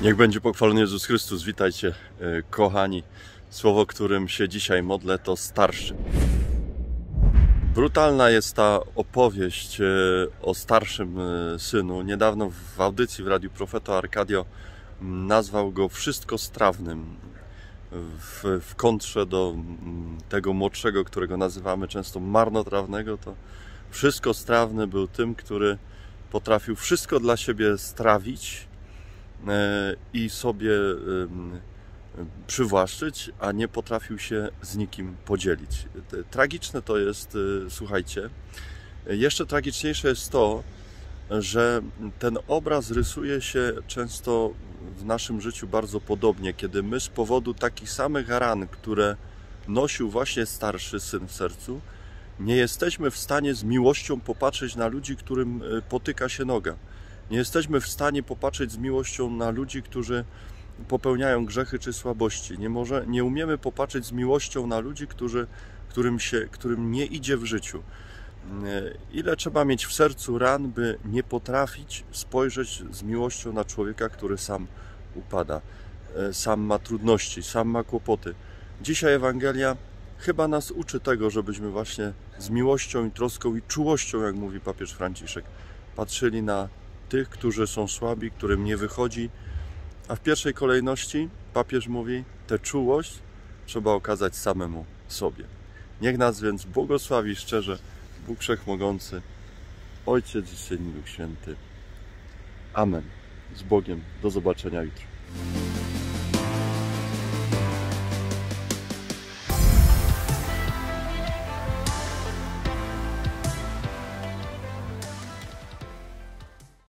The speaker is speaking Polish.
Niech będzie pochwalony Jezus Chrystus. Witajcie, kochani. Słowo, którym się dzisiaj modlę, to starszy. Brutalna jest ta opowieść o starszym synu. Niedawno w audycji w Radiu Profeto Arkadio nazwał go wszystkostrawnym. W kontrze do tego młodszego, którego nazywamy często marnotrawnego, to wszystkostrawny był tym, który potrafił wszystko dla siebie strawić i sobie przywłaszczyć, a nie potrafił się z nikim podzielić. Tragiczne to jest, słuchajcie, jeszcze tragiczniejsze jest to, że ten obraz rysuje się często w naszym życiu bardzo podobnie, kiedy my z powodu takich samych ran, które nosił właśnie starszy syn w sercu, nie jesteśmy w stanie z miłością popatrzeć na ludzi, którym potyka się noga. Nie jesteśmy w stanie popatrzeć z miłością na ludzi, którzy popełniają grzechy czy słabości. Nie umiemy popatrzeć z miłością na ludzi, którym nie idzie w życiu. Ile trzeba mieć w sercu ran, by nie potrafić spojrzeć z miłością na człowieka, który sam upada, sam ma trudności, sam ma kłopoty. Dzisiaj Ewangelia chyba nas uczy tego, żebyśmy właśnie z miłością i troską i czułością, jak mówi papież Franciszek, patrzyli na tych, którzy są słabi, którym nie wychodzi, a w pierwszej kolejności papież mówi, tę czułość trzeba okazać samemu sobie. Niech nas więc błogosławi szczerze Bóg Wszechmogący, Ojciec i Syn i Duch Święty. Amen. Z Bogiem. Do zobaczenia jutro.